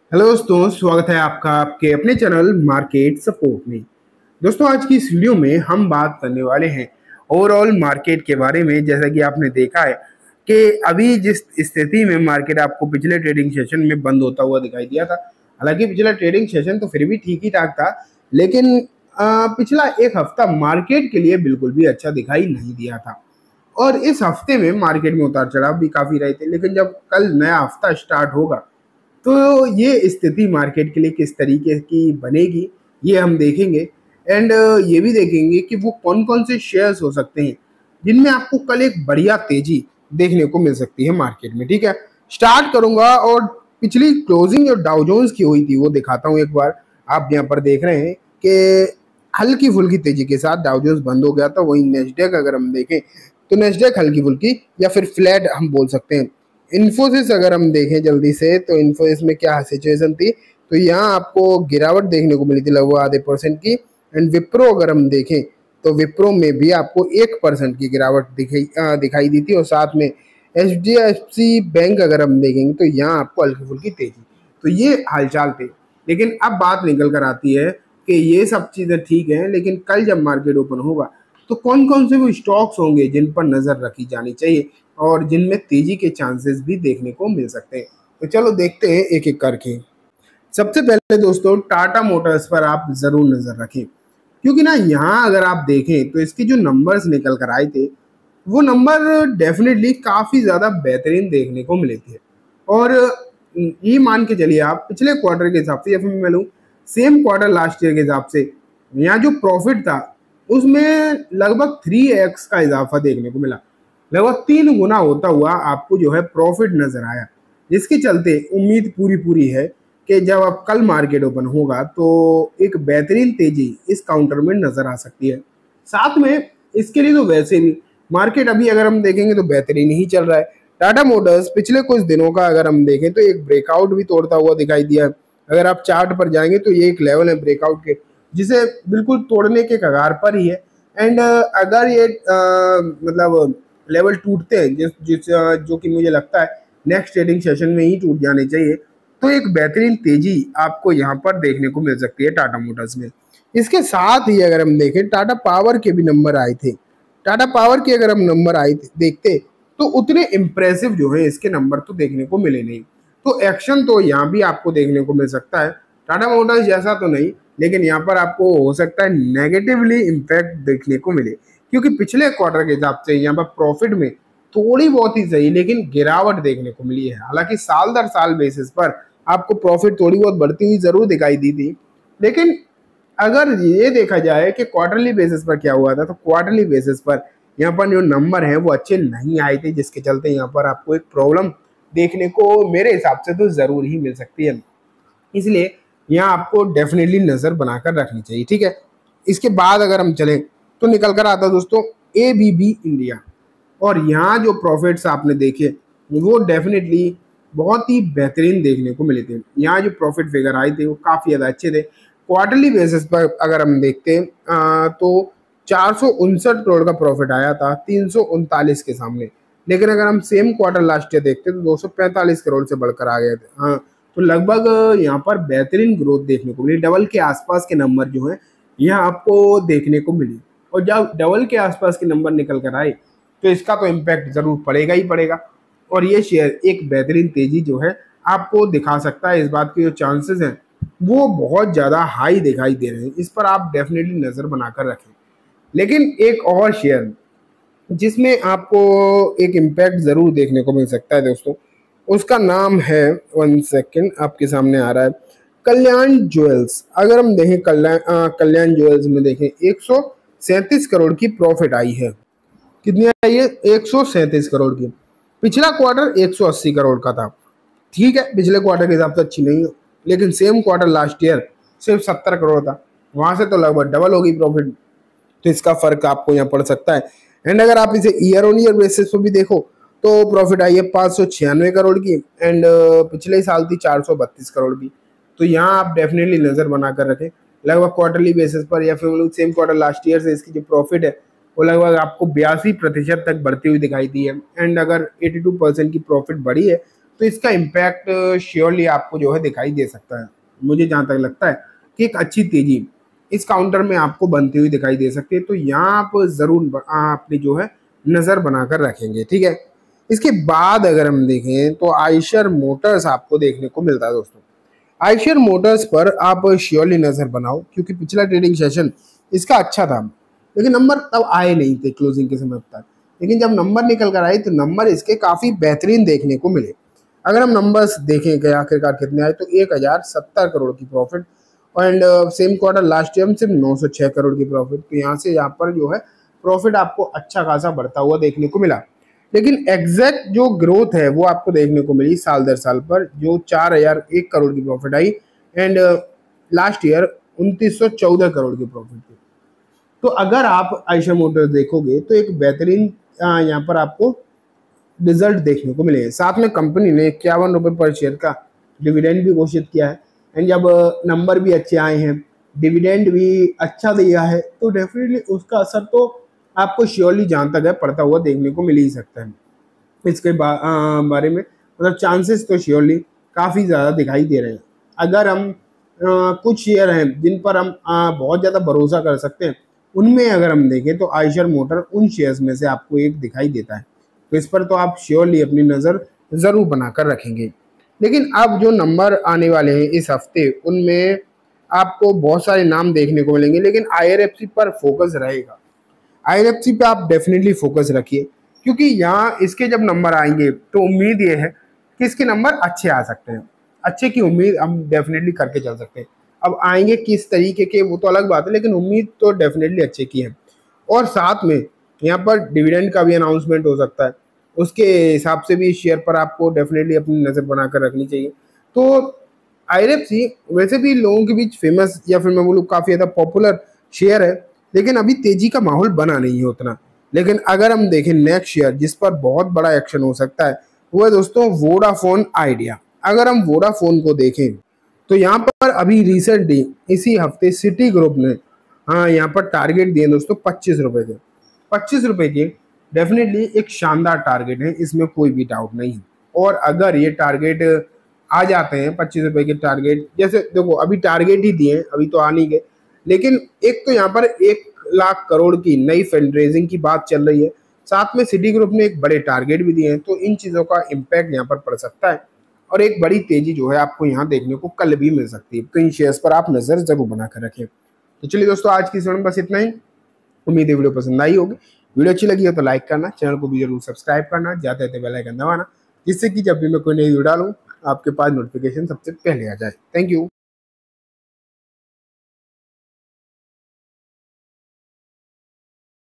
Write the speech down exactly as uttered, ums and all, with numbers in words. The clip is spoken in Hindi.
हेलो दोस्तों, स्वागत है आपका आपके अपने चैनल मार्केट सपोर्ट में। दोस्तों, आज की इस वीडियो में हम बात करने वाले हैं ओवरऑल मार्केट के बारे में। जैसा कि आपने देखा है कि अभी जिस स्थिति में मार्केट आपको पिछले ट्रेडिंग सेशन में बंद होता हुआ दिखाई दिया था, हालांकि पिछला ट्रेडिंग सेशन तो फिर भी ठीक ही ठाक था, लेकिन आ, पिछला एक हफ्ता मार्केट के लिए बिल्कुल भी अच्छा दिखाई नहीं दिया था। और इस हफ्ते में मार्केट में उतार चढ़ाव भी काफ़ी रहे थे, लेकिन जब कल नया हफ्ता स्टार्ट होगा तो ये स्थिति मार्केट के लिए किस तरीके की बनेगी, ये हम देखेंगे। एंड ये भी देखेंगे कि वो कौन कौन से शेयर्स हो सकते हैं जिनमें आपको कल एक बढ़िया तेजी देखने को मिल सकती है मार्केट में। ठीक है, स्टार्ट करूंगा और पिछली क्लोजिंग जो डाउ जोन्स की हुई थी वो दिखाता हूँ एक बार। आप यहाँ पर देख रहे हैं कि हल्की फुल्की तेजी के साथ डाउ जोन्स बंद हो गया था। वहीं नेस्डेक अगर हम देखें तो नेस्डेक हल्की फुल्की या फिर फ्लैट हम बोल सकते हैं। इन्फोसिस अगर हम देखें जल्दी से तो इन्फोसिस में क्या सिचुएशन थी, तो यहाँ आपको गिरावट देखने को मिली थी लगभग आधे परसेंट की। एंड विप्रो अगर हम देखें तो विप्रो में भी आपको एक परसेंट की गिरावट दिखाई दिखाई दी थी। और साथ में H D F C bank अगर हम देखेंगे तो यहाँ आपको हल्की फुल्की तेजी। तो ये हालचाल थे, लेकिन अब बात निकल कर आती है कि ये सब चीज़ें ठीक हैं, लेकिन कल जब मार्केट ओपन होगा तो कौन कौन से वो स्टॉक्स होंगे जिन पर नज़र रखी जानी चाहिए और जिनमें तेजी के चांसेस भी देखने को मिल सकते हैं। तो चलो देखते हैं एक एक करके। सबसे पहले दोस्तों, टाटा मोटर्स पर आप जरूर नजर रखें, क्योंकि ना यहाँ अगर आप देखें तो इसके जो नंबर्स निकल कर आए थे वो नंबर डेफिनेटली काफी ज्यादा बेहतरीन देखने को मिले थे। और ये मान के चलिए आप पिछले क्वार्टर के हिसाब से या फिर मैं लूँ सेम क्वार्टर लास्ट ईयर के हिसाब से, यहाँ जो प्रॉफिट था उसमें लगभग थ्री एक्स का इजाफा देखने को मिला। लगभग तीन गुना होता हुआ आपको जो है प्रॉफिट नजर आया, जिसके चलते उम्मीद पूरी पूरी है कि जब अब कल मार्केट ओपन होगा तो एक बेहतरीन तेजी इस काउंटर में नजर आ सकती है। साथ में इसके लिए तो वैसे भी मार्केट अभी अगर हम देखेंगे तो बेहतरीन ही चल रहा है। टाटा मोटर्स पिछले कुछ दिनों का अगर हम देखें तो एक ब्रेकआउट भी तोड़ता हुआ दिखाई दिया है। अगर आप चार्ट पर जाएंगे तो ये एक लेवल है ब्रेकआउट के, जिसे बिल्कुल तोड़ने के कगार पर ही है। एंड अगर ये आ, मतलब लेवल टूटते हैं जिस जिस जो कि मुझे लगता है नेक्स्ट ट्रेडिंग सेशन में ही टूट जाने चाहिए, तो एक बेहतरीन तेजी आपको यहाँ पर देखने को मिल सकती है टाटा मोटर्स में। इसके साथ ही अगर हम देखें टाटा पावर के भी नंबर आए थे। टाटा पावर के अगर हम नंबर आए देखते तो उतने इम्प्रेसिव जो है इसके नंबर तो देखने को मिले नहीं। तो एक्शन तो यहाँ भी आपको देखने को मिल सकता है टाटा मोटर्स जैसा तो नहीं, लेकिन यहाँ पर आपको हो सकता है नेगेटिवली इम्पैक्ट देखने को मिले, क्योंकि पिछले क्वार्टर के हिसाब से यहाँ पर प्रॉफिट में थोड़ी बहुत ही सही लेकिन गिरावट देखने को मिली है। हालांकि साल दर साल बेसिस पर आपको प्रॉफिट थोड़ी बहुत बढ़ती हुई जरूर दिखाई दी थी, लेकिन अगर ये देखा जाए कि क्वार्टरली बेसिस पर क्या हुआ था तो क्वार्टरली बेसिस पर यहाँ पर जो नंबर हैं वो अच्छे नहीं आए थे, जिसके चलते यहाँ पर आपको एक प्रॉब्लम देखने को मेरे हिसाब से तो जरूर ही मिल सकती है। इसलिए यहाँ आपको डेफिनेटली नज़र बनाकर रखनी चाहिए। ठीक है, इसके बाद अगर हम चलें तो निकल कर आता दोस्तों ए बी बी इंडिया। और यहाँ जो प्रॉफिट्स आपने देखे वो डेफिनेटली बहुत ही बेहतरीन देखने को मिले थे। यहाँ जो प्रॉफिट फिगर आए थे वो काफ़ी ज़्यादा अच्छे थे। क्वार्टरली बेसिस पर अगर हम देखते हैं तो चार सौ उनसठ करोड़ का प्रॉफिट आया था तीन सौ उनतालीस के सामने, लेकिन अगर हम सेम क्वार्टर लास्ट ईयर देखते तो दो सौ पैंतालीस करोड़ से बढ़कर आ गए थे। हाँ, तो लगभग यहाँ पर बेहतरीन ग्रोथ देखने को मिली। डबल के आसपास के नंबर जो हैं यह आपको देखने को मिली, और जब डबल के आसपास के नंबर निकल कर आए तो इसका तो इम्पैक्ट जरूर पड़ेगा ही पड़ेगा। और ये शेयर एक बेहतरीन तेजी जो है आपको दिखा सकता है। इस बात के जो चांसेस हैं वो बहुत ज़्यादा हाई दिखाई दे रहे हैं, इस पर आप डेफिनेटली नज़र बनाकर रखें। लेकिन एक और शेयर जिसमें आपको एक इम्पैक्ट ज़रूर देखने को मिल सकता है दोस्तों, उसका नाम है, वन सेकेंड आपके सामने आ रहा है, कल्याण ज्वेल्स। अगर हम देखें कल्याण कल्याण ज्वेल्स में देखें एक सौ सैंतीस करोड़ की प्रॉफिट आई है। कितनी आई है? एक सौ सैंतीस करोड़ की। पिछला क्वार्टर एक सौ अस्सी करोड़ का था। ठीक है, पिछले क्वार्टर के हिसाब से अच्छी नहीं है, लेकिन सेम क्वार्टर लास्ट ईयर सिर्फ सत्तर करोड़ था, वहां से तो लगभग डबल होगी प्रॉफिट। तो इसका फर्क आपको यहाँ पड़ सकता है। एंड अगर आप इसे ईयर ऑन ईयर बेसिस पर भी देखो तो प्रॉफिट आई है पाँच सौ छियानवे करोड़ की, एंड पिछले साल थी चार सौ बत्तीस करोड़ की। तो यहाँ आप डेफिनेटली नज़र बनाकर रखें। लगभग क्वार्टरली बेसिस पर या फिर सेम क्वार्टर लास्ट ईयर से इसकी जो प्रॉफिट है वो लगभग आपको बयासी प्रतिशत तक बढ़ती हुई दिखाई दी है। एंड अगर बयासी परसेंट की प्रॉफिट बढ़ी है तो इसका इम्पैक्ट श्योरली आपको जो है दिखाई दे सकता है। मुझे जहाँ तक लगता है कि एक अच्छी तेजी इस काउंटर में आपको बनती हुई दिखाई दे सकती है, तो यहाँ आप ज़रूर अपनी जो है नज़र बनाकर रखेंगे, ठीक है। इसके बाद अगर हम देखें तो आयशर मोटर्स आपको देखने को मिलता है दोस्तों। आयशर मोटर्स पर आप श्योरली नज़र बनाओ, क्योंकि पिछला ट्रेडिंग सेशन इसका अच्छा था, लेकिन नंबर तब आए नहीं थे क्लोजिंग के समय तक। लेकिन जब नंबर निकल कर आए तो नंबर इसके काफ़ी बेहतरीन देखने को मिले। अगर हम नंबर्स देखें कि आखिरकार कितने आए, तो एक हज़ार सत्तर करोड़ की profit, and same quarter last year में सिर्फ नौ सौ छः करोड़ की प्रॉफिट। तो यहाँ से यहाँ पर जो है प्रॉफिट आपको अच्छा खासा बढ़ता हुआ देखने को मिला। लेकिन एग्जैक्ट जो ग्रोथ है वो आपको देखने को मिली साल दर साल पर, जो चार हजार एक करोड़ की प्रॉफिट आई, एंड लास्ट ईयर उनतीस सौ चौदह करोड़ की प्रॉफिट थी। तो अगर आप आयशर मोटर्स देखोगे तो एक बेहतरीन यहाँ पर आपको रिजल्ट देखने को मिले। साथ में कंपनी ने इक्यावन रुपये पर शेयर का डिविडेंड भी घोषित किया है, एंड जब नंबर भी अच्छे आए हैं, डिविडेंड भी अच्छा दिया है, तो डेफिनेटली उसका असर तो आपको श्योरली जहाँ तक है पड़ता हुआ देखने को मिल ही सकता है। इसके बा, आ, बारे में मतलब चांसेस तो श्योरली काफ़ी ज़्यादा दिखाई दे रहे हैं। अगर हम आ, कुछ शेयर हैं जिन पर हम आ, बहुत ज़्यादा भरोसा कर सकते हैं, उनमें अगर हम देखें तो आयशर मोटर उन शेयर्स में से आपको एक दिखाई देता है। तो इस पर तो आप श्योरली अपनी नज़र ज़रूर बनाकर रखेंगे। लेकिन अब जो नंबर आने वाले हैं इस हफ्ते, उनमें आपको बहुत सारे नाम देखने को मिलेंगे, लेकिन आई आर एफ सी पर फोकस रहेगा। आई आर एफ सी पे आप डेफिनेटली फोकस रखिए, क्योंकि यहाँ इसके जब नंबर आएंगे तो उम्मीद ये है कि इसके नंबर अच्छे आ सकते हैं। अच्छे की उम्मीद हम डेफिनेटली करके चल सकते हैं। अब आएंगे किस तरीके के वो तो अलग बात है, लेकिन उम्मीद तो डेफिनेटली अच्छे की है। और साथ में यहाँ पर डिविडेंड का भी अनाउंसमेंट हो सकता है, उसके हिसाब से भी शेयर पर आपको डेफिनेटली अपनी नज़र बनाकर रखनी चाहिए। तो आई आर एफ सी वैसे भी लोगों के बीच फेमस, या फिर मैं बोलूँ काफ़ी ज़्यादा पॉपुलर शेयर है, लेकिन अभी तेजी का माहौल बना नहीं है उतना। लेकिन अगर हम देखें नेक्स्ट शेयर जिस पर बहुत बड़ा एक्शन हो सकता है, वो है दोस्तों वोडाफोन आइडिया। अगर हम वोडाफोन को देखें तो यहाँ पर अभी रिसेंटली इसी हफ्ते सिटी ग्रुप ने हाँ यहाँ पर टारगेट दिए दोस्तों पच्चीस रुपये के। पच्चीस रुपये के डेफिनेटली एक शानदार टारगेट है, इसमें कोई भी डाउट नहीं है। और अगर ये टारगेट आ जाते हैं पच्चीस रुपये के टारगेट, जैसे देखो अभी टारगेट ही दिए, अभी तो आ नहीं गए, लेकिन एक तो यहाँ पर एक लाख करोड़ की नई फंड रेजिंग की बात चल रही है, साथ में सिटी ग्रुप ने एक बड़े टारगेट भी दिए हैं। तो इन चीज़ों का इम्पैक्ट यहाँ पर पड़ सकता है, और एक बड़ी तेजी जो है आपको यहाँ देखने को कल भी मिल सकती है। तो इन शेयर्स पर आप नज़र जरूर बनाकर रखें। तो चलिए दोस्तों, आज की वीडियो में बस इतना ही। उम्मीद है वीडियो पसंद आई होगी। वीडियो अच्छी लगी हो तो लाइक करना, चैनल को भी जरूर सब्सक्राइब करना, जाते जाते बेल आइकन दबाना, जिससे कि जब भी मैं कोई नई वीडियो डालूँ आपके पास नोटिफिकेशन सबसे पहले आ जाए। Thank you.